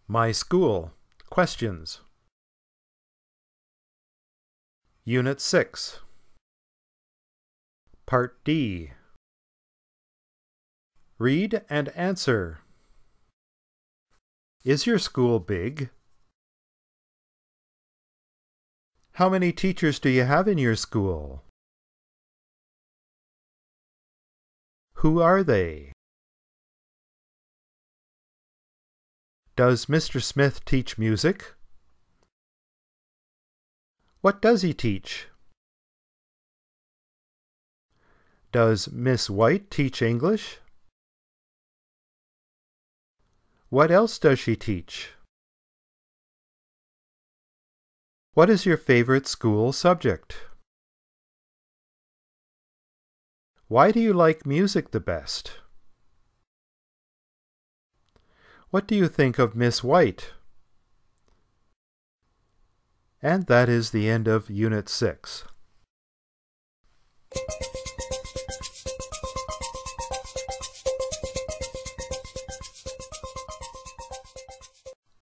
My School. Questions. Unit 6. Part D. Read and answer. Is your school big? How many teachers do you have in your school? Who are they? Does Mr. Smith teach music? What does he teach? Does Miss White teach English? What else does she teach? What is your favorite school subject? Why do you like music the best? What do you think of Miss White? And that is the end of Unit 6.